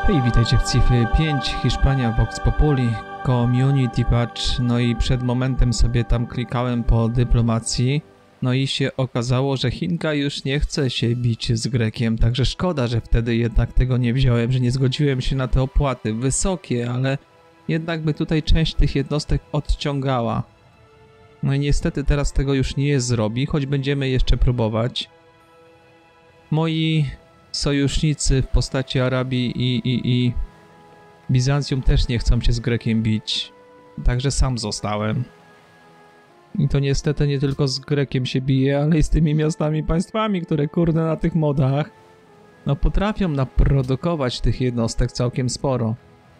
Hej, witajcie w Cify 5, Hiszpania, Vox Populi, Community Patch. No i przed momentem sobie tam klikałem po dyplomacji. No i się okazało, że Chinka już nie chce się bić z Grekiem, także szkoda, że wtedy jednak tego nie wziąłem, że nie zgodziłem się na te opłaty. Wysokie, ale jednak by tutaj część tych jednostek odciągała. No i niestety teraz tego już nie zrobi, choć będziemy jeszcze próbować. Moi sojusznicy w postaci Arabii i Bizancjum też nie chcą się z Grekiem bić. Także sam zostałem. I to niestety nie tylko z Grekiem się bije, ale i z tymi miastami, państwami, które kurde na tych modach no potrafią naprodukować tych jednostek całkiem sporo.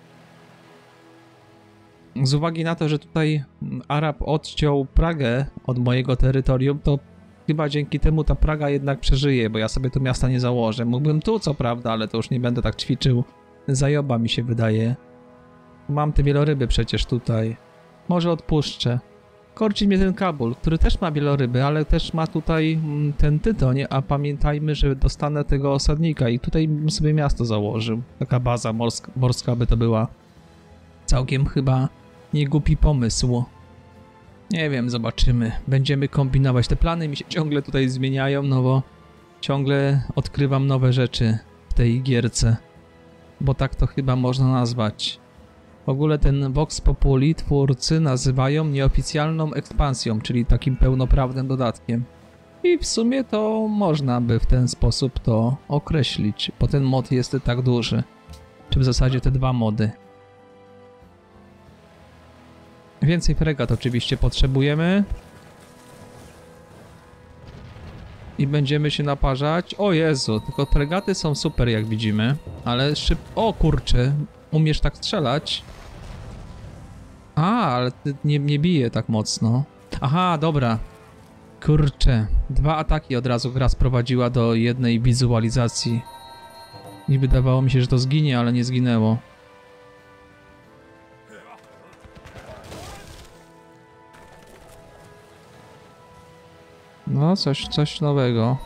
Z uwagi na to, że tutaj Arab odciął Pragę od mojego terytorium, to chyba dzięki temu ta Praga jednak przeżyje, bo ja sobie tu miasta nie założę. Mógłbym tu, co prawda, ale to już nie będę tak ćwiczył. Zajoba mi się wydaje. Mam te wieloryby przecież tutaj. Może odpuszczę. Korci mnie ten Kabul, który też ma wieloryby, ale też ma tutaj ten tytoń, a pamiętajmy, że dostanę tego osadnika i tutaj bym sobie miasto założył. Taka baza morska by to była. Całkiem chyba niegłupi pomysł. Nie wiem, zobaczymy. Będziemy kombinować. Te plany mi się ciągle tutaj zmieniają, no bo ciągle odkrywam nowe rzeczy w tej gierce. Bo tak to chyba można nazwać. W ogóle ten Vox Populi twórcy nazywają nieoficjalną ekspansją, czyli takim pełnoprawnym dodatkiem. I w sumie to można by w ten sposób to określić, bo ten mod jest tak duży. Czy w zasadzie te dwa mody. Więcej fregat oczywiście potrzebujemy. I będziemy się naparzać. O Jezu, tylko fregaty są super jak widzimy. Ale O kurczę, umiesz tak strzelać? A, ale ty nie bije tak mocno. Aha, dobra. Kurczę, dwa ataki od razu gra sprowadziła do jednej wizualizacji. I wydawało mi się, że to zginie, ale nie zginęło. No, coś nowego.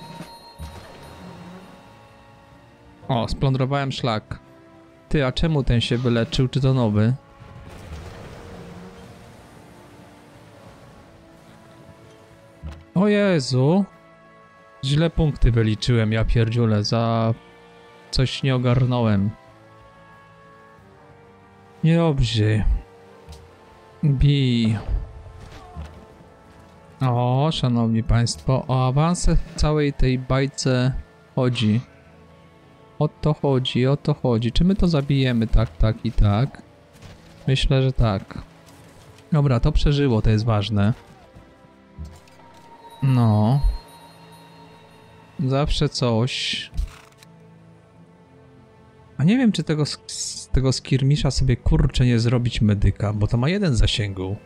O, splądrowałem szlak. Ty, a czemu ten się wyleczył? Czy to nowy? O Jezu! Źle punkty wyliczyłem, ja pierdziule, za... coś nie ogarnąłem. Niedobrze. Bij. O, szanowni państwo, o awanse w całej tej bajce chodzi. O to chodzi, o to chodzi. Czy my to zabijemy? Tak, tak i tak. Myślę, że tak. Dobra, to przeżyło, to jest ważne. No. Zawsze coś. A nie wiem, czy z tego skirmisza sobie kurczę nie zrobić medyka, bo to ma jeden zasięgu.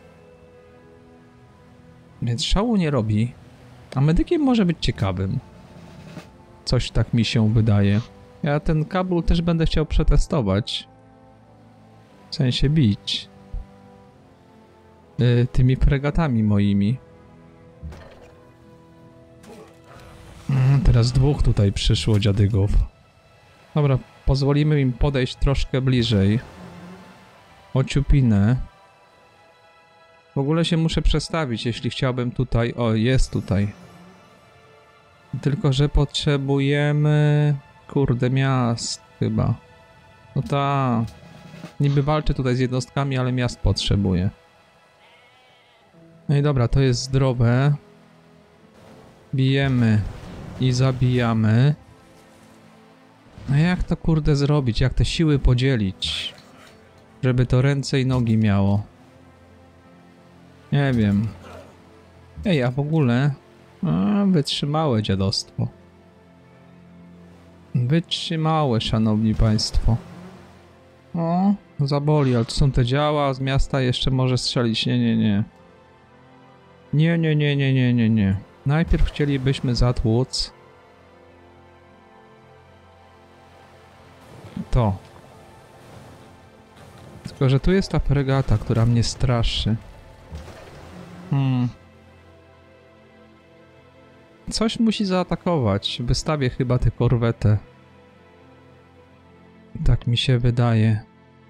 Więc szału nie robi. A medykiem może być ciekawym. Coś tak mi się wydaje. Ja ten Kabul też będę chciał przetestować. W sensie bić. Tymi fregatami moimi. Teraz dwóch tutaj przyszło dziadygów. Dobra, pozwolimy im podejść troszkę bliżej. Ociupinę. W ogóle się muszę przestawić, jeśli chciałbym tutaj... O, jest tutaj. Tylko, że potrzebujemy... Kurde, miast chyba. No ta. Niby walczę tutaj z jednostkami, ale miast potrzebuję. No i dobra, to jest zdrowe. Bijemy i zabijamy. No jak to kurde zrobić? Jak te siły podzielić? Żeby to ręce i nogi miało. Nie wiem. Ej, a w ogóle... wytrzymałe dziadostwo. Wytrzymałe, szanowni państwo. O, zaboli, ale to są te działa, z miasta jeszcze może strzelić. Nie. Nie. Najpierw chcielibyśmy zatłuc to. Tylko, że tu jest ta fregata, która mnie straszy. Coś musi zaatakować. Wystawię chyba tę korwetę. Tak mi się wydaje.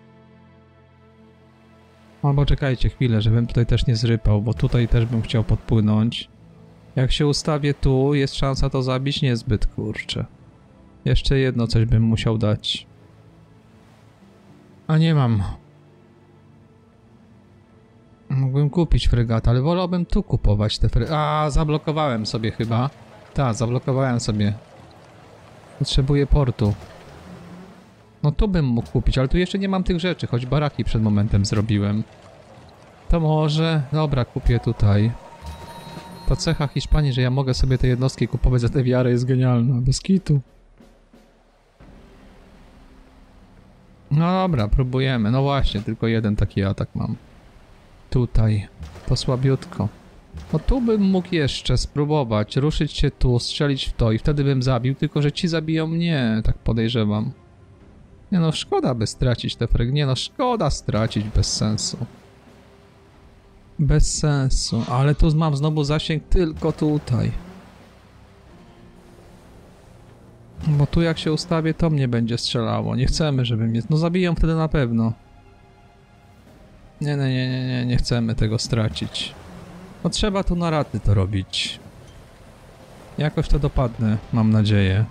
Albo czekajcie chwilę, żebym tutaj też nie zrypał, bo tutaj też bym chciał podpłynąć. Jak się ustawię tu, jest szansa to zabić niezbyt, kurczę. Jeszcze jedno coś bym musiał dać. A nie mam. Mógłbym kupić fregatę, ale wolałbym tu kupować te fregaty. A, zablokowałem sobie chyba. Tak, zablokowałem sobie. Potrzebuję portu. No tu bym mógł kupić, ale tu jeszcze nie mam tych rzeczy, choć baraki przed momentem zrobiłem. To może... Dobra, kupię tutaj. Ta cecha Hiszpanii, że ja mogę sobie te jednostki kupować za tę wiarę, jest genialna. Bez kitu. No dobra, próbujemy. No właśnie, tylko jeden taki atak mam. Tutaj. To słabiutko. No tu bym mógł jeszcze spróbować. Ruszyć się tu, strzelić w to i wtedy bym zabił, tylko że ci zabiją mnie, tak podejrzewam. Nie no, szkoda by stracić te frag. Nie no, szkoda stracić, bez sensu. Bez sensu, ale tu mam znowu zasięg tylko tutaj. Bo tu jak się ustawię, to mnie będzie strzelało. Nie chcemy, żeby mnie... No zabiją wtedy na pewno. Nie chcemy tego stracić. No trzeba tu na raty to robić. Jakoś to dopadnę, mam nadzieję.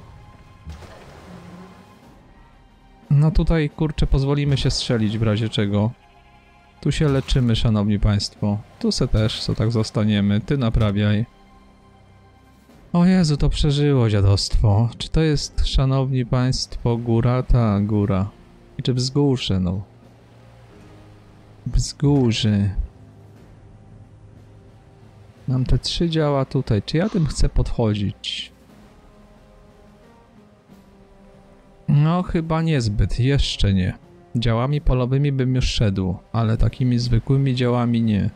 No tutaj, kurczę, pozwolimy się strzelić w razie czego. Tu się leczymy, szanowni państwo. Tu se też, co tak zostaniemy. Ty naprawiaj. O Jezu, to przeżyło dziadostwo. Czy to jest, szanowni państwo, góra? Ta góra. I czy wzgórze, no. Wzgórzy. Mam te 3 działa tutaj. Czy ja tym chcę podchodzić? No, chyba niezbyt. Jeszcze nie. Działami polowymi bym już szedł, ale takimi zwykłymi działami nie.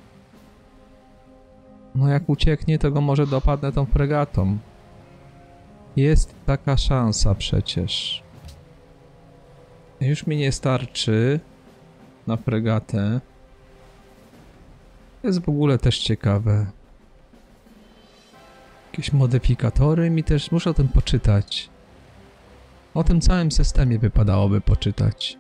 No jak ucieknie, to go może dopadnę tą fregatą. Jest taka szansa przecież. Już mi nie starczy na fregatę. To jest w ogóle też ciekawe. Jakieś modyfikatory mi też... Muszę o tym poczytać. O tym całym systemie wypadałoby poczytać.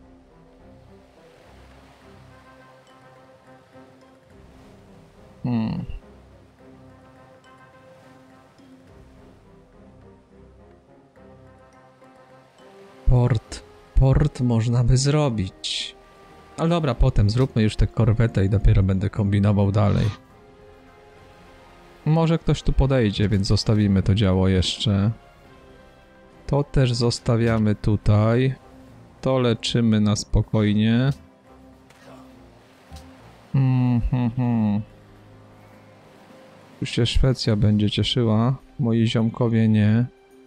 Port można by zrobić. Ale dobra, potem zróbmy już tę korwetę i dopiero będę kombinował dalej. Może ktoś tu podejdzie, więc zostawimy to działo jeszcze. To też zostawiamy tutaj. To leczymy na spokojnie. Tu się Szwecja będzie cieszyła. Moi ziomkowie nie.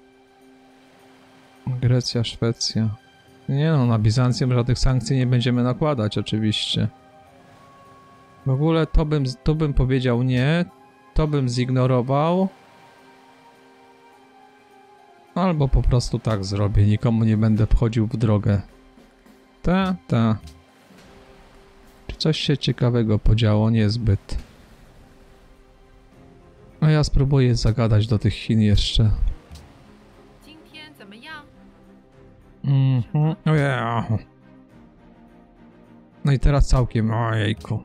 Grecja, Szwecja. Nie no, na Bizancjum żadnych sankcji nie będziemy nakładać oczywiście. W ogóle to bym powiedział nie. To bym zignorował. Albo po prostu tak zrobię. Nikomu nie będę wchodził w drogę. Ta. Czy coś się ciekawego podziało? Niezbyt. A ja spróbuję zagadać do tych Chin jeszcze. Ojej. No i teraz całkiem, ojejku.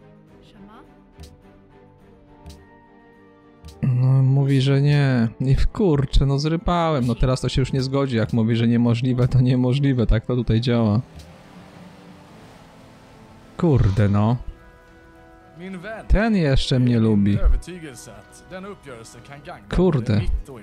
No mówi, że nie. I kurczę, no zrypałem. No teraz to się już nie zgodzi. Jak mówi, że niemożliwe, to niemożliwe. Tak to tutaj działa. Kurde no. Ten jeszcze mnie lubi. Kurde.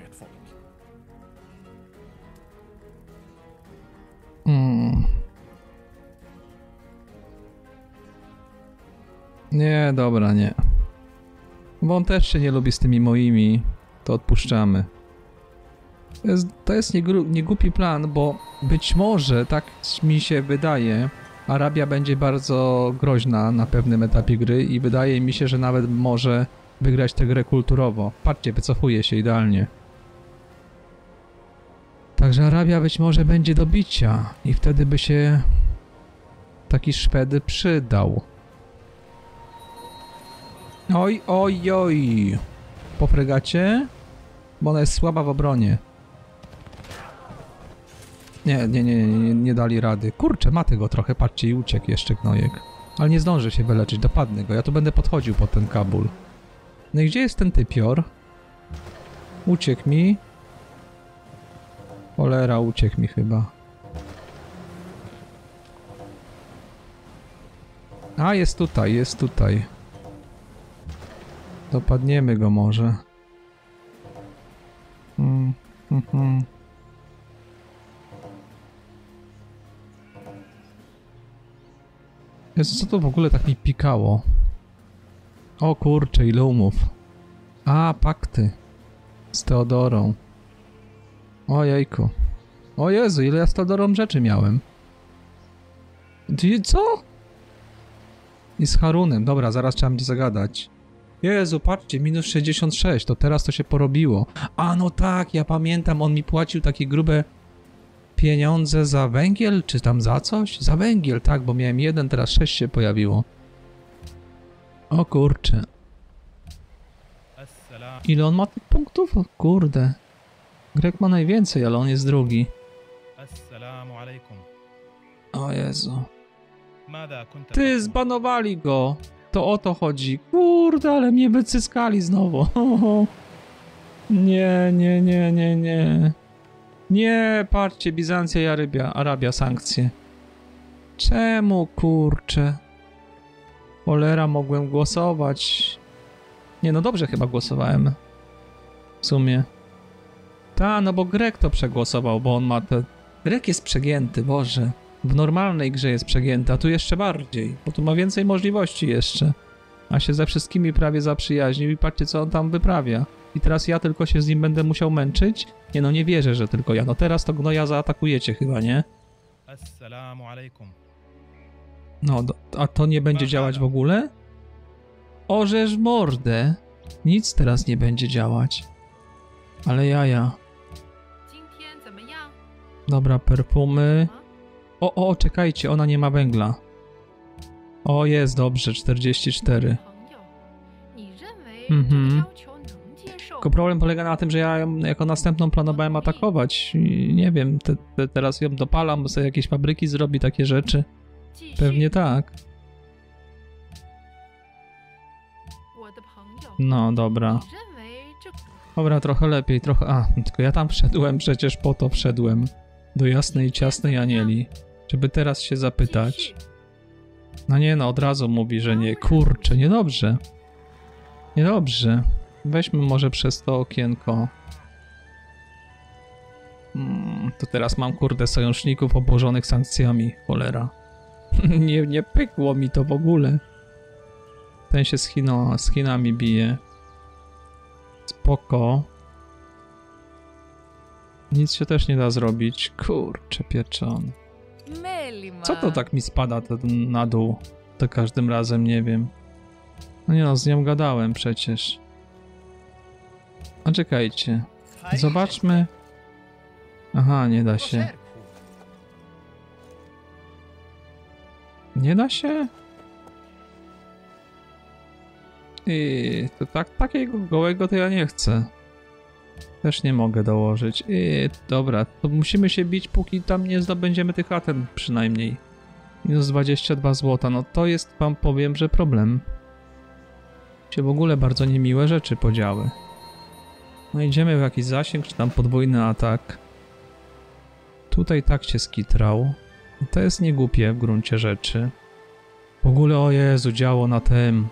Nie, dobra, nie. Bo on też się nie lubi z tymi moimi. To odpuszczamy. To jest niegłupi plan, bo być może, tak mi się wydaje, Arabia będzie bardzo groźna na pewnym etapie gry i wydaje mi się, że nawet może wygrać tę grę kulturowo. Patrzcie, wycofuje się idealnie. Także Arabia być może będzie do bicia i wtedy by się taki Szwed przydał. Oj. Po fregacie? Bo ona jest słaba w obronie. Nie dali rady. Kurczę, ma tego trochę, patrzcie, i uciekł jeszcze gnojek. Ale nie zdąży się wyleczyć, dopadnę go. Ja tu będę podchodził pod ten Kabul. No i gdzie jest ten typior? Uciekł mi. Cholera, uciekł mi chyba. A, jest tutaj, jest tutaj. Dopadniemy go może. Jezu, co to w ogóle tak mi pikało? O kurczę, ile umów. A, pakty. Z Teodorą. Ojejku. O Jezu, ile ja z Teodorą rzeczy miałem. Co? I z Harunem. Dobra, zaraz trzeba będzie zagadać. Jezu, patrzcie, minus 66, to teraz to się porobiło. A no tak, ja pamiętam, on mi płacił takie grube pieniądze za węgiel, czy tam za coś? Za węgiel, tak, bo miałem 1, teraz 6 się pojawiło. O kurczę. Ile on ma tych punktów? O kurde. Grek ma najwięcej, ale on jest drugi. O Jezu. Ty, zbanowali go. To o to chodzi. Kurde, ale mnie wycyskali znowu. Nie. Nie, patrzcie, Bizancja i Arabia sankcje. Czemu, kurczę? Cholera, mogłem głosować. Nie, no dobrze chyba głosowałem. W sumie. Ta, no bo Grek to przegłosował, bo on ma te... Grek jest przegięty, Boże. W normalnej grze jest przegięty, a tu jeszcze bardziej, bo tu ma więcej możliwości jeszcze. A się ze wszystkimi prawie zaprzyjaźnił i patrzcie, co on tam wyprawia. I teraz ja tylko się z nim będę musiał męczyć? Nie no, nie wierzę, że tylko ja. No teraz to gnoja zaatakujecie chyba, nie? Assalamu alaikum. No, a to nie będzie działać w ogóle? Orzesz mordę. Nic teraz nie będzie działać. Ale jaja. Dobra, perfumy. O, czekajcie, ona nie ma węgla. O, jest dobrze, 44. Tylko problem polega na tym, że ja ją jako następną planowałem atakować. I nie wiem, teraz ją dopalam, bo sobie jakieś fabryki zrobi, takie rzeczy. Pewnie tak. No, dobra. Dobra, trochę lepiej, trochę... A, tylko ja tam wszedłem, przecież po to wszedłem. Do jasnej, ciasnej anieli. Żeby teraz się zapytać. No nie, no od razu mówi, że nie. Kurczę, niedobrze. Niedobrze. Weźmy może przez to okienko. To teraz mam, kurde, sojuszników obłożonych sankcjami. Cholera. nie pykło mi to w ogóle. Ten się z Chinami bije. Spoko. Nic się też nie da zrobić. Kurczę, pieczony. Co to tak mi spada na dół? To każdym razem nie wiem. No nie no, z nią gadałem przecież. A czekajcie. Zobaczmy. Aha, nie da się. Nie da się? I to takiego gołego to ja nie chcę. Też nie mogę dołożyć. Dobra, to musimy się bić, póki tam nie zdobędziemy tych Aten przynajmniej. Minus 22 zł. No to jest, wam powiem, że problem. Się w ogóle bardzo niemiłe rzeczy podziały. No idziemy w jakiś zasięg, czy tam podwójny atak. Tutaj tak się skitrał. To jest niegłupie w gruncie rzeczy. W ogóle, o Jezu, działo na tym.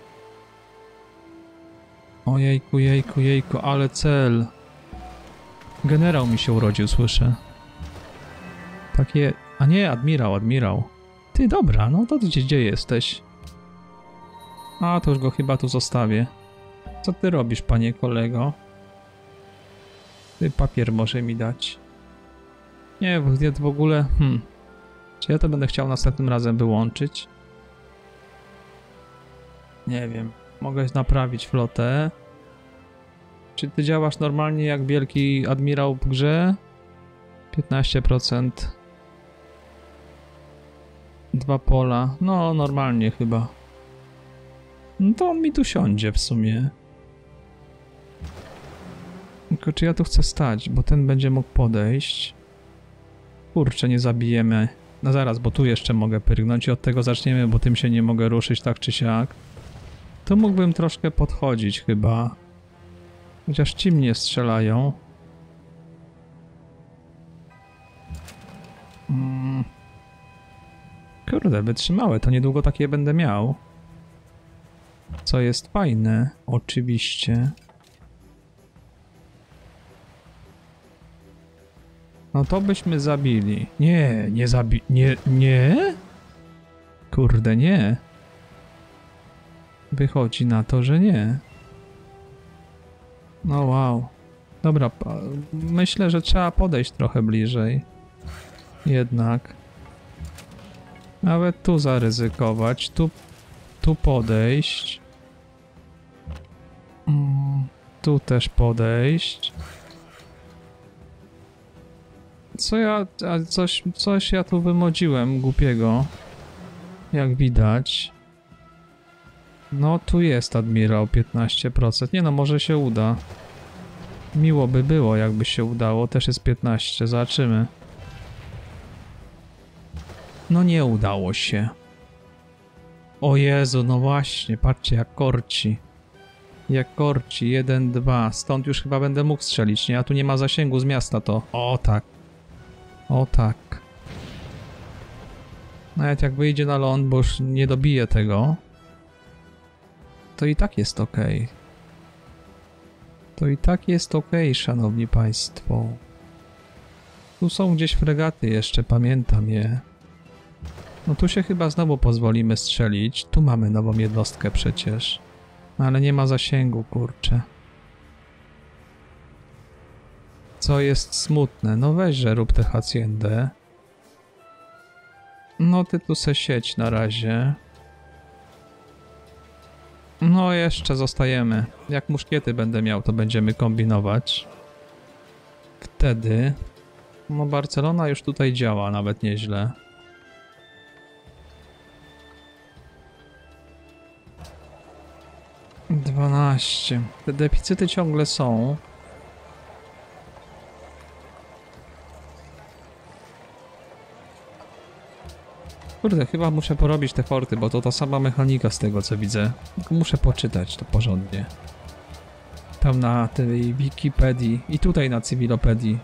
Ojejku, jejku, ale cel. Generał mi się urodził, słyszę. Takie... A nie, admirał. Ty, dobra, no to gdzie jesteś? A, to już go chyba tu zostawię. Co ty robisz, panie kolego? Ty papier może mi dać. Nie, w ogóle... Czy ja to będę chciał następnym razem wyłączyć? Nie wiem. Mogę naprawić flotę. Czy ty działasz normalnie jak wielki admirał w grze? 15%. 2 pola. No, normalnie chyba. No to on mi tu siądzie w sumie. Tylko czy ja tu chcę stać, bo ten będzie mógł podejść. Kurczę, nie zabijemy. No zaraz, bo tu jeszcze mogę pyrgnąć i od tego zaczniemy, bo tym się nie mogę ruszyć tak czy siak. Tu mógłbym troszkę podchodzić chyba. Chociaż ci mnie strzelają. Kurde, wytrzymałe, to niedługo takie będę miał. Co jest fajne, oczywiście. No to byśmy zabili. Nie, nie? Kurde, nie. Wychodzi na to, że nie. No wow. Dobra, myślę, że trzeba podejść trochę bliżej. Jednak. Nawet tu zaryzykować, tu podejść. Tu też podejść. Coś ja tu wymodziłem głupiego. Jak widać. No tu jest admirał 15%. Nie no, może się uda. Miło by było, jakby się udało. Też jest 15, zobaczymy. No nie udało się. O Jezu, no właśnie, patrzcie jak korci. Jak korci, 1, 2. Stąd już chyba będę mógł strzelić, nie? A tu nie ma zasięgu z miasta to. O tak. O tak. Nawet jak wyjdzie na ląd, bo już nie dobije tego, to i tak jest ok. To i tak jest ok, szanowni państwo. Tu są gdzieś fregaty jeszcze, pamiętam je. No tu się chyba znowu pozwolimy strzelić. Tu mamy nową jednostkę przecież. Ale nie ma zasięgu, kurczę. Co jest smutne. No weźże, rób tę haciendę. No ty tu se sieć na razie. No jeszcze zostajemy. Jak muszkiety będę miał, to będziemy kombinować. Wtedy... No Barcelona już tutaj działa nawet nieźle. Dwanaście. Te deficyty ciągle są. Kurde, chyba muszę porobić te forty, bo to ta sama mechanika z tego co widzę. Tylko muszę poczytać to porządnie. Tam na tej Wikipedii i tutaj na Cywilopedii.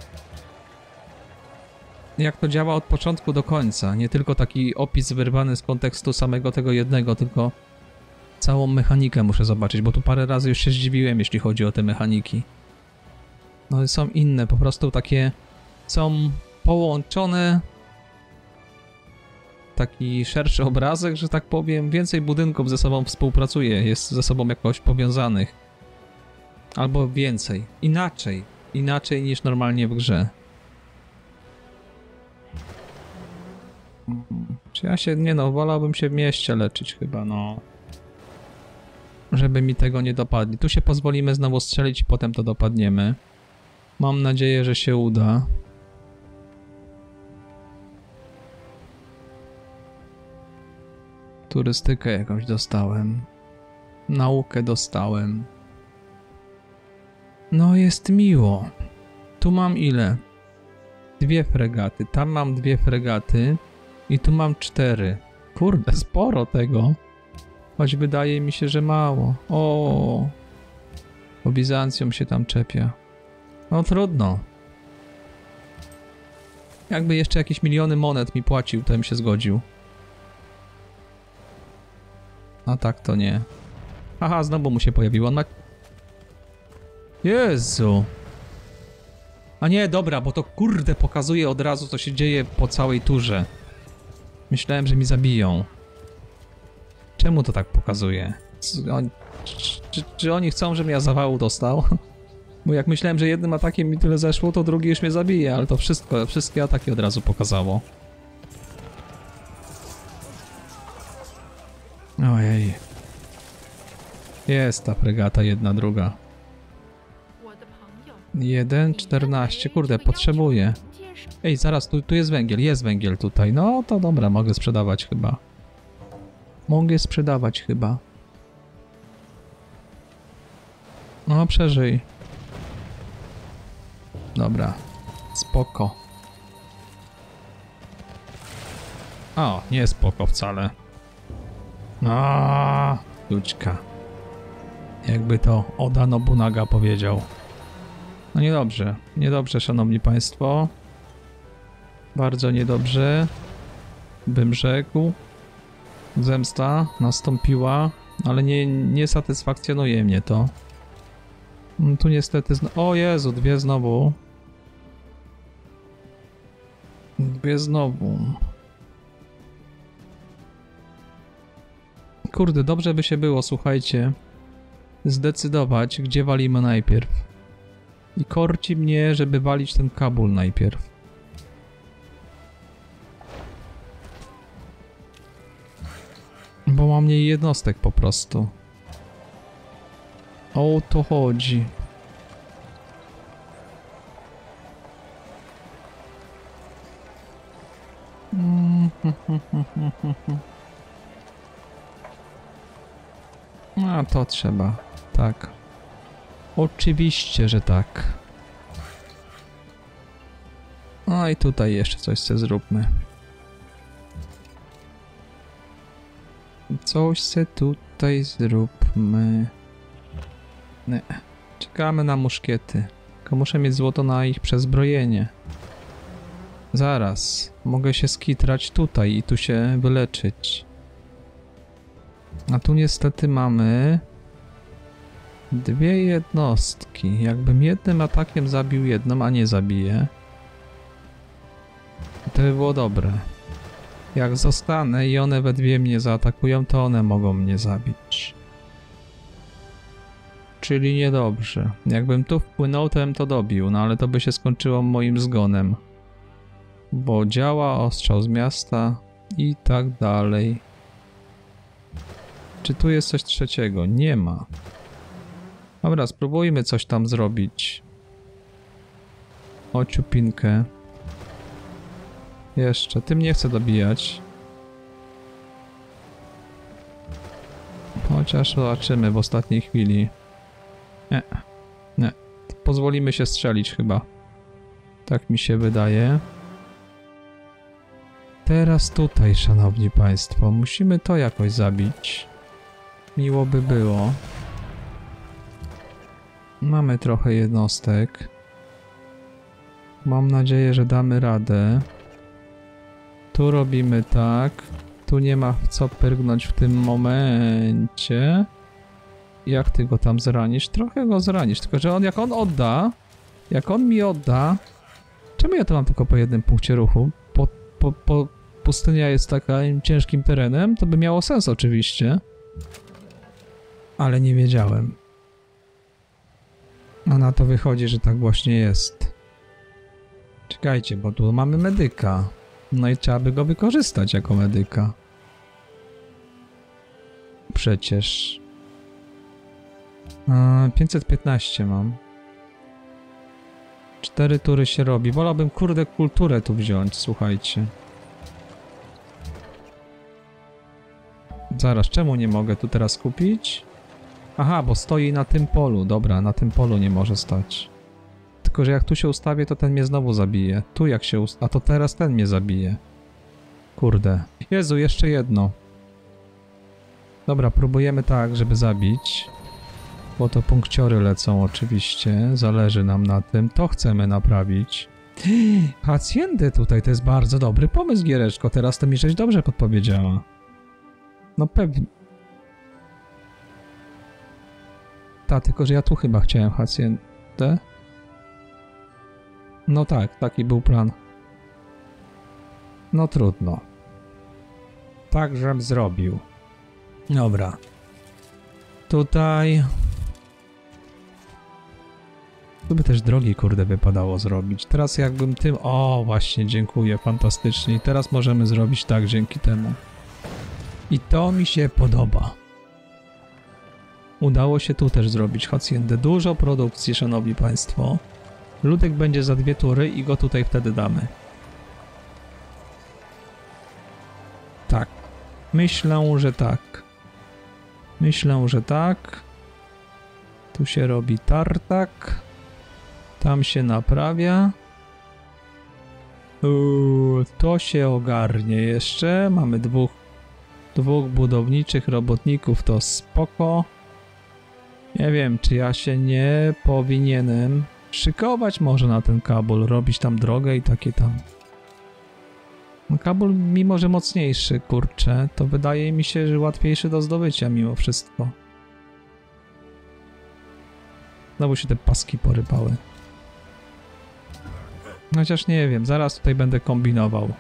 Jak to działa od początku do końca. Nie tylko taki opis wyrwany z kontekstu samego tego jednego, tylko całą mechanikę muszę zobaczyć, bo tu parę razy już się zdziwiłem, jeśli chodzi o te mechaniki. No są inne, po prostu takie są połączone. Taki szerszy obrazek, że tak powiem, więcej budynków ze sobą współpracuje, jest ze sobą jakoś powiązanych. Albo więcej. Inaczej niż normalnie w grze. Czy ja się, nie no, wolałbym się w mieście leczyć chyba, no. Żeby mi tego nie dopadli. Tu się pozwolimy znowu strzelić i potem to dopadniemy. Mam nadzieję, że się uda. Turystykę jakąś dostałem. Naukę dostałem. No jest miło. Tu mam ile? 2 fregaty. Tam mam 2 fregaty. I tu mam 4. Kurde, sporo tego. Choć wydaje mi się, że mało. O, bo Bizancjum się tam czepia. No trudno. Jakby jeszcze jakieś miliony monet mi płacił, to bym się zgodził. A tak to nie. Aha, znowu mu się pojawiło. On ma... Jezu. A nie, dobra, bo to kurde pokazuje od razu, co się dzieje po całej turze. Myślałem, że mi zabiją. Czemu to tak pokazuje? Czy oni chcą, żebym ja zawału dostał? Bo jak myślałem, że jednym atakiem mi tyle zeszło, to drugi już mnie zabije, ale to wszystkie ataki od razu pokazało. Ojej. Jest ta fregata jedna, druga. 1, 14. Kurde, potrzebuję. Ej, zaraz, tu jest węgiel. Jest węgiel tutaj. No to dobra, mogę sprzedawać chyba. Mogę sprzedawać chyba. No, przeżyj. Dobra. Spoko. O, nie spoko wcale. A, ludzka. Jakby to Oda Nobunaga powiedział. No niedobrze, niedobrze, szanowni państwo. Bardzo niedobrze, bym rzekł. Zemsta nastąpiła, ale nie satysfakcjonuje mnie to. Tu niestety... O Jezu, dwie znowu. Dwie znowu. Kurde, dobrze by się było, słuchajcie, zdecydować, gdzie walimy najpierw. I korci mnie, żeby walić ten Kabul najpierw. Bo mam mniej jednostek po prostu. O to chodzi. A to trzeba, tak. Oczywiście, że tak. No i tutaj jeszcze coś se zróbmy. Coś se tutaj zróbmy. Nie. Czekamy na muszkiety. Tylko muszę mieć złoto na ich przezbrojenie. Zaraz. Mogę się skitrać tutaj i tu się wyleczyć. A tu niestety mamy... dwie jednostki. Jakbym jednym atakiem zabił jedną, a nie zabiję, to by było dobre. Jak zostanę i one we dwie mnie zaatakują, to one mogą mnie zabić. Czyli niedobrze. Jakbym tu wpłynął, to bym to dobił, no ale to by się skończyło moim zgonem. Bo działa ostrzał z miasta i tak dalej. Czy tu jest coś trzeciego? Nie ma. Dobra, spróbujmy coś tam zrobić. O ciupinkę. Jeszcze. Tym nie chcę dobijać. Chociaż zobaczymy w ostatniej chwili. Nie. Nie. Pozwolimy się strzelić chyba. Tak mi się wydaje. Teraz tutaj, szanowni państwo. Musimy to jakoś zabić. Miło by było. Mamy trochę jednostek. Mam nadzieję, że damy radę. Tu robimy tak. Tu nie ma w co pyrgnąć w tym momencie. Jak ty go tam zranisz? Trochę go zranisz, tylko że jak on mi odda... Czemu ja to mam tylko po jednym punkcie ruchu? Pustynia jest takim ciężkim terenem, to by miało sens oczywiście. Ale nie wiedziałem. A na to wychodzi, że tak właśnie jest. Czekajcie, bo tu mamy medyka. No i trzeba by go wykorzystać jako medyka. Przecież. 515 mam. 4 tury się robi. Wolałbym, kurde, kulturę tu wziąć, słuchajcie. Zaraz, czemu nie mogę tu teraz kupić? Aha, bo stoi na tym polu. Dobra, na tym polu nie może stać. Tylko, że jak tu się ustawię, to ten mnie znowu zabije. Tu jak się a to teraz ten mnie zabije. Kurde. Jezu, jeszcze jedno. Dobra, próbujemy tak, żeby zabić. Bo to punkciory lecą oczywiście. Zależy nam na tym. To chcemy naprawić. Hacjendę tutaj to jest bardzo dobry pomysł, Giereczko. Teraz to mi żeś dobrze podpowiedziała. No pewnie. Ta, tylko że ja tu chyba chciałem hacjendę. No tak, taki był plan. No trudno. Tak, żem zrobił. Dobra. Tutaj... Tu by też drogi, kurde, wypadało zrobić. Teraz jakbym tym... O, właśnie, dziękuję, fantastycznie. I teraz możemy zrobić tak dzięki temu. I to mi się podoba. Udało się tu też zrobić hacjendę. Dużo produkcji, szanowni państwo. Ludek będzie za 2 tury i go tutaj wtedy damy. Tak. Myślę, że tak. Myślę, że tak. Tu się robi tartak. Tam się naprawia. to się ogarnie jeszcze. Mamy dwóch budowniczych robotników, to spoko. Nie wiem, czy ja się nie powinienem szykować może na ten Kabul, robić tam drogę i takie tam. No Kabul, mimo że mocniejszy, kurczę, to wydaje mi się, że łatwiejszy do zdobycia mimo wszystko. Znowu się te paski porypały. Chociaż nie wiem, zaraz tutaj będę kombinował.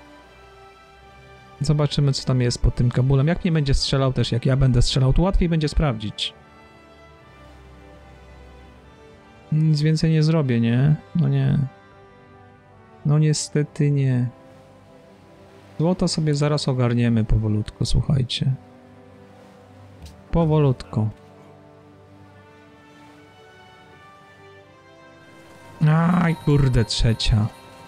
Zobaczymy, co tam jest pod tym Kabulem. Jak nie będzie strzelał też, jak ja będę strzelał, to łatwiej będzie sprawdzić. Nic więcej nie zrobię, nie? No nie. No niestety nie. Złoto sobie zaraz ogarniemy powolutku, słuchajcie. Powolutku. Aj, kurde, trzecia.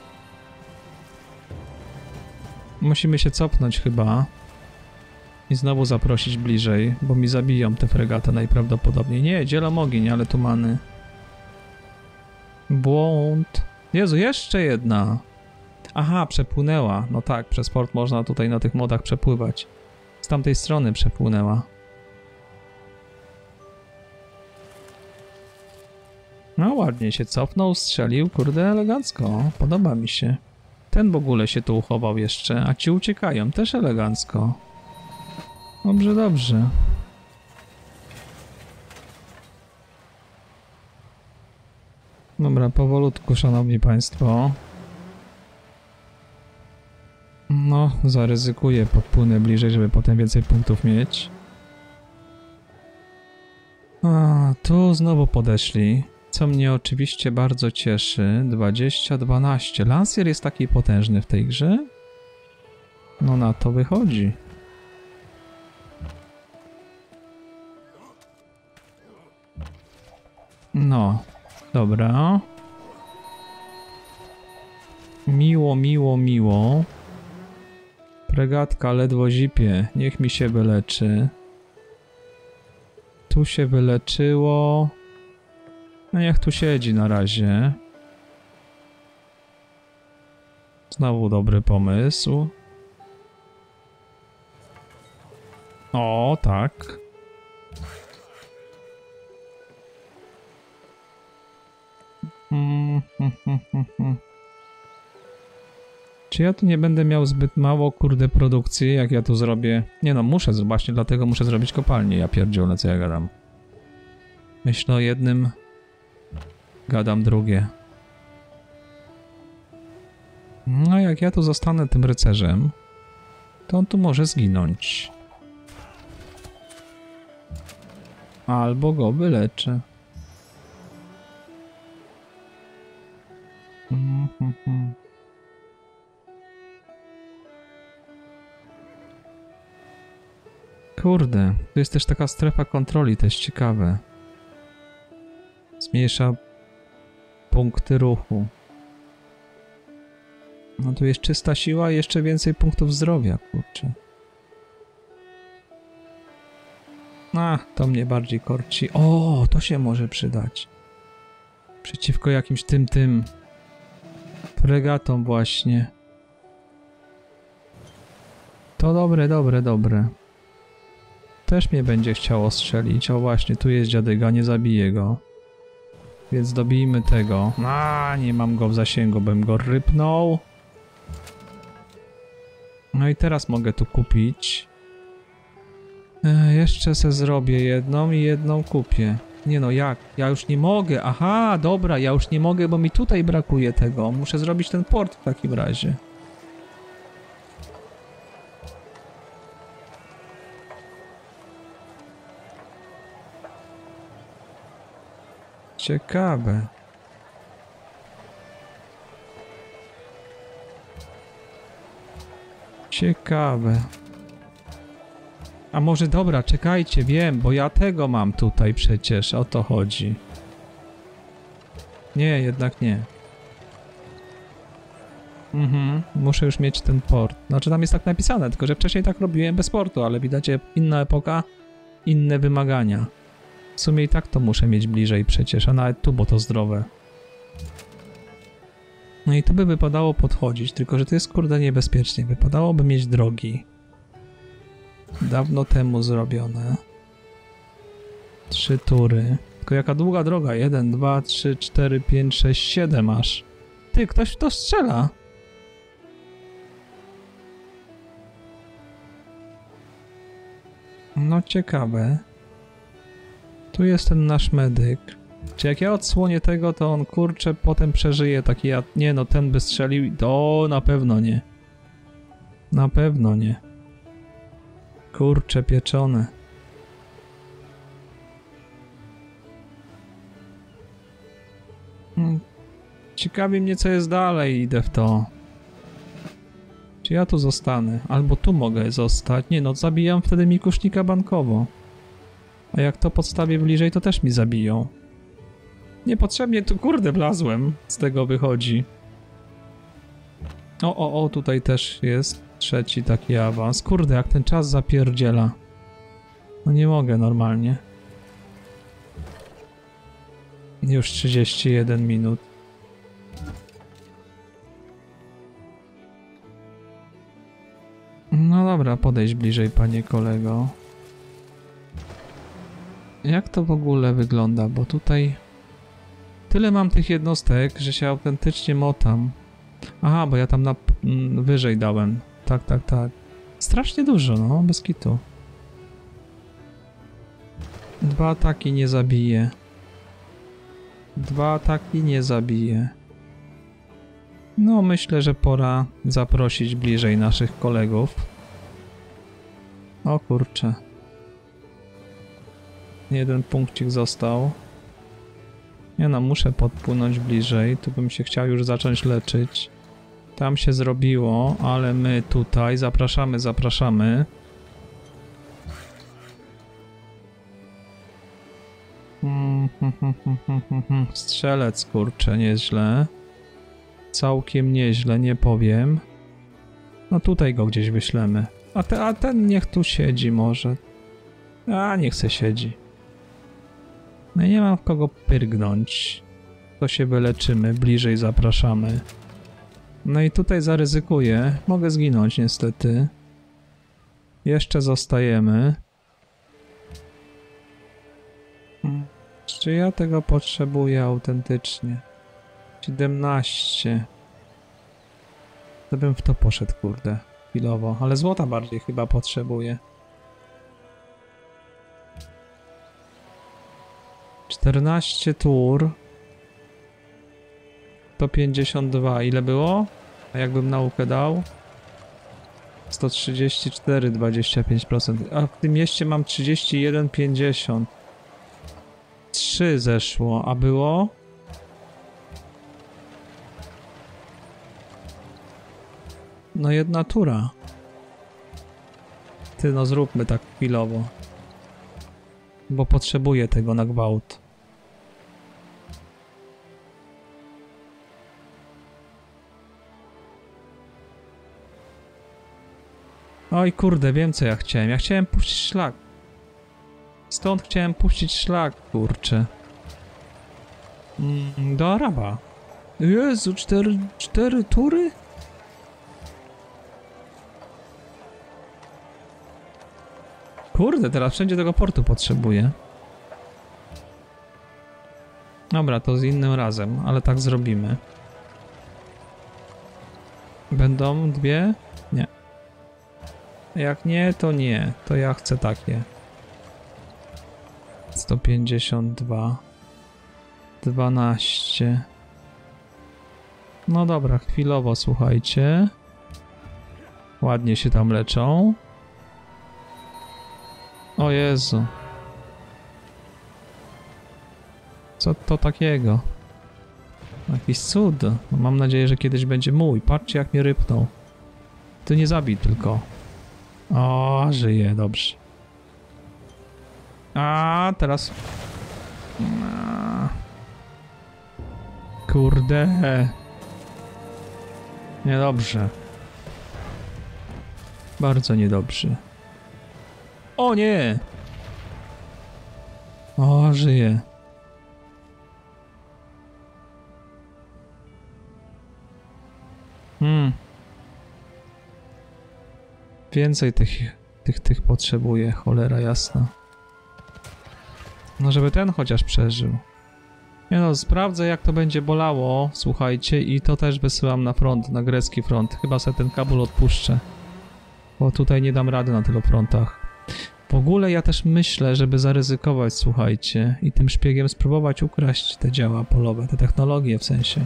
Musimy się cofnąć chyba. I znowu zaprosić bliżej, bo mi zabiją te fregaty najprawdopodobniej. Nie, dzielą ogień, ale tu mamy. Błąd. Jezu, jeszcze jedna. Aha, przepłynęła. No tak, przez port można tutaj na tych modach przepływać. Z tamtej strony przepłynęła. No ładnie się cofnął, strzelił, kurde, elegancko. Podoba mi się. Ten w ogóle się tu uchował jeszcze, a ci uciekają, też elegancko. Dobrze, dobrze. Dobra, powolutku, szanowni państwo. No, zaryzykuję, podpłynę bliżej, żeby potem więcej punktów mieć. A, tu znowu podeszli, co mnie oczywiście bardzo cieszy. 20-12. Lancier jest taki potężny w tej grze? No na to wychodzi. No, dobra. Miło, miło, miło. Fregatka ledwo zipie, niech mi się wyleczy. Tu się wyleczyło. No niech tu siedzi na razie. Znowu dobry pomysł. O, tak. Czy ja tu nie będę miał zbyt mało, kurde, produkcji, jak ja tu zrobię? Nie no, muszę, właśnie dlatego muszę zrobić kopalnię, ja pierdzielę, co ja gadam. Myślę o jednym, gadam drugie. No jak ja tu zostanę tym rycerzem, to on tu może zginąć. Albo go wyleczę. Kurde, tu jest też taka strefa kontroli, to jest ciekawe. Zmniejsza punkty ruchu. No tu jest czysta siła i jeszcze więcej punktów zdrowia, kurczę. A, to mnie bardziej korci. O, to się może przydać. Przeciwko jakimś tym fregatom właśnie. To dobre, dobre, dobre. Też mnie będzie chciało strzelić. O właśnie, tu jest dziadyga, nie zabiję go. Więc dobijmy tego. A, nie mam go w zasięgu, bym go rypnął. No i teraz mogę tu kupić. Jeszcze se zrobię jedną i jedną kupię. Nie no, jak? Ja już nie mogę. Aha, dobra, ja już nie mogę, bo mi tutaj brakuje tego. Muszę zrobić ten port w takim razie. Ciekawe. Ciekawe. A może dobra, czekajcie, wiem, bo ja tego mam tutaj przecież, o to chodzi. Nie, jednak nie. Muszę już mieć ten port. Znaczy tam jest tak napisane, tylko że wcześniej tak robiłem bez portu, ale widać, inna epoka, inne wymagania. W sumie i tak to muszę mieć bliżej przecież, a nawet tu, bo to zdrowe. No i tu by wypadało podchodzić, tylko że to jest kurde niebezpiecznie. Wypadałoby mieć drogi. Dawno temu zrobione. 3 tury. Tylko jaka długa droga? 1, 2, 3, 4, 5, 6, 7 aż. Ty, ktoś w to strzela. No ciekawe. Tu jest ten nasz medyk. Czy jak ja odsłonię tego, to on kurczę potem przeżyje taki ja... Nie no, ten by strzelił... To na pewno nie. Na pewno nie. Kurcze pieczone. Ciekawi mnie co jest dalej, idę w to. Czy ja tu zostanę? Albo tu mogę zostać. Nie no, zabijam wtedy mi kusznika bankowo. A jak to podstawię bliżej, to też mi zabiją. Niepotrzebnie tu kurde wlazłem. Z tego wychodzi. O, tutaj też jest trzeci taki awans. Kurde, jak ten czas zapierdziela. No nie mogę normalnie. Już 31 minut. No dobra, podejdź bliżej, panie kolego. Jak to w ogóle wygląda? Bo tutaj... Tyle mam tych jednostek, że się autentycznie motam. Aha, bo ja tam wyżej dałem. Tak. Strasznie dużo, no, bez kitu. 2 ataki nie zabije. 2 ataki nie zabije. No, myślę, że pora zaprosić bliżej naszych kolegów. O kurczę. 1 punkcik został. Nie no, muszę podpłynąć bliżej. Tu bym się chciał już zacząć leczyć. Tam się zrobiło, ale my tutaj zapraszamy. Strzelec, kurczę, nieźle. Całkiem nieźle, nie powiem. No tutaj go gdzieś wyślemy. A ten niech tu siedzi może. Niech se siedzi. No i nie mam w kogo pyrgnąć. To się wyleczymy, bliżej zapraszamy. No i tutaj zaryzykuję. Mogę zginąć niestety. Jeszcze zostajemy. Czy ja tego potrzebuję autentycznie? 17. To bym w to poszedł, kurde. Chwilowo. Ale złota bardziej chyba potrzebuję. 14 tur. To 52. Ile było? A jakbym naukę dał? 134, 25%. A w tym mieście mam 31, 50. 3 zeszło, a było? No 1 tura. Ty, no zróbmy tak chwilowo. Bo potrzebuję tego na gwałt. Oj kurde, wiem co ja chciałem. Ja chciałem puścić szlak. Stąd chciałem puścić szlak, kurczę. Do Araba. Jezu, 4 tury? Kurde, teraz wszędzie tego portu potrzebuję. Dobra, to z innym razem, ale tak zrobimy. Będą 2? Nie. Jak nie, to nie. To ja chcę takie. 152. 12. No dobra, chwilowo, słuchajcie. Ładnie się tam leczą. O Jezu. Co to takiego? Jakiś cud. No, mam nadzieję, że kiedyś będzie mój. Patrzcie jak mnie rypnął. Ty nie zabij tylko. O, żyje, dobrze. A teraz... Kurde. Niedobrze. Bardzo niedobrze. O nie! O, żyje. Więcej tych potrzebuję, cholera jasna. No żeby ten chociaż przeżył. Nie no, sprawdzę jak to będzie bolało, słuchajcie, i to też wysyłam na front, na grecki front. Chyba sobie ten Kabul odpuszczę. Bo tutaj nie dam rady na tylu frontach. W ogóle ja też myślę, żeby zaryzykować, słuchajcie, i tym szpiegiem spróbować ukraść te działa polowe, te technologie w sensie.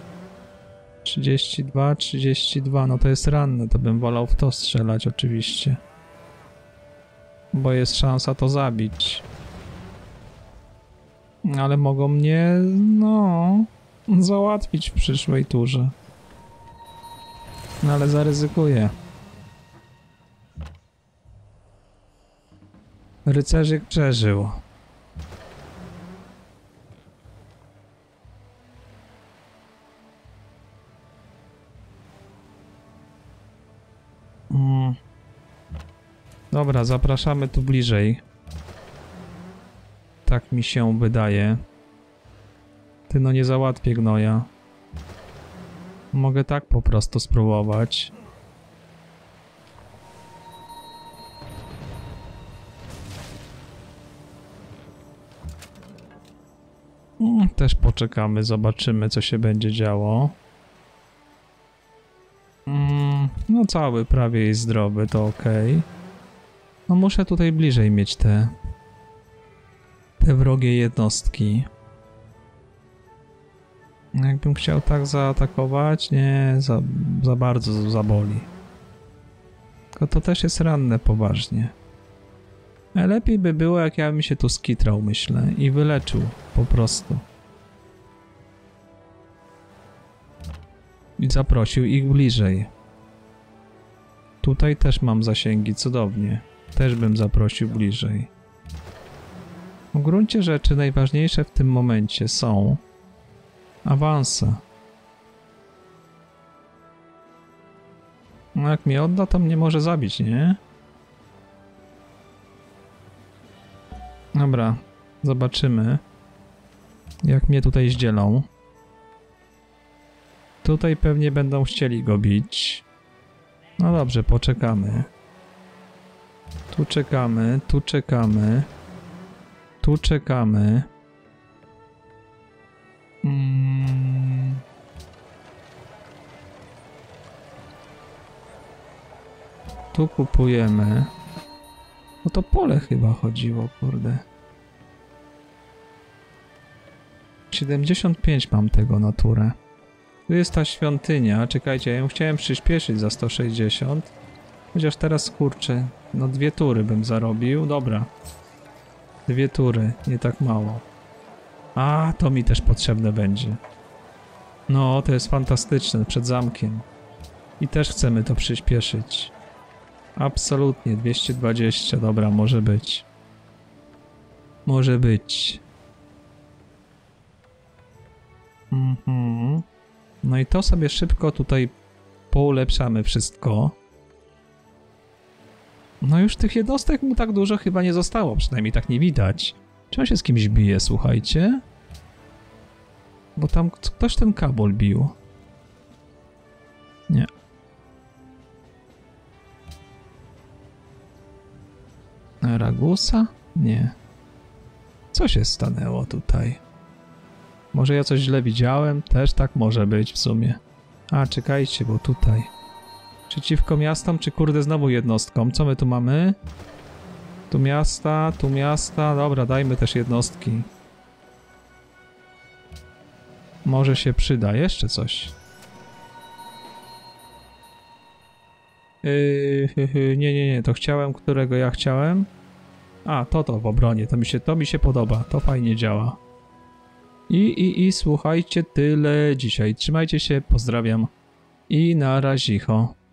32, 32, no to jest ranne, to bym wolał w to strzelać oczywiście. Bo jest szansa to zabić. Ale mogą mnie, no, załatwić w przyszłej turze. No ale zaryzykuję. Rycerzyk przeżył. Dobra, zapraszamy tu bliżej. Tak mi się wydaje. Ty no nie załatwię gnoja. Mogę tak po prostu spróbować. Też poczekamy, zobaczymy co się będzie działo. No cały prawie jest zdrowy, to ok. No muszę tutaj bliżej mieć te wrogie jednostki. Jakbym chciał tak zaatakować, nie, za bardzo zaboli. Tylko to też jest ranne poważnie. Lepiej by było, jak ja bym się tu skitrał, myślę, i wyleczył po prostu. I zaprosił ich bliżej. Tutaj też mam zasięgi, cudownie. Też bym zaprosił bliżej. W gruncie rzeczy najważniejsze w tym momencie są awanse. No jak mnie odda, to mnie może zabić, nie? Dobra, zobaczymy, jak mnie tutaj zdzielą. Tutaj pewnie będą chcieli go bić. No dobrze, poczekamy. Tu czekamy, tu czekamy. Tu czekamy. Tu kupujemy. No to pole chyba chodziło, kurde. 75 mam tego naturę. Tu jest ta świątynia. Czekajcie, ja ją chciałem przyspieszyć za 160. Chociaż teraz, kurczę, no 2 tury bym zarobił. Dobra. 2 tury, nie tak mało. A, to mi też potrzebne będzie. No, to jest fantastyczne, przed zamkiem. I też chcemy to przyspieszyć. Absolutnie, 220, dobra, może być. Może być. No i to sobie szybko tutaj poulepszamy wszystko. No już tych jednostek mu tak dużo chyba nie zostało, przynajmniej tak nie widać. Czy on się z kimś bije, słuchajcie? Bo tam ktoś ten Kabul bił. Nie. Ragusa? Nie. Co się stanęło tutaj? Może ja coś źle widziałem? Też tak może być w sumie. A, czekajcie, bo tutaj. Przeciwko miastom, czy kurde znowu jednostkom? Co my tu mamy? Tu miasta, tu miasta. Dobra, dajmy też jednostki. Może się przyda jeszcze coś. Nie, to chciałem, którego ja chciałem. A, to w obronie, to mi się podoba, to fajnie działa. I słuchajcie, tyle dzisiaj. Trzymajcie się, pozdrawiam i na razicho.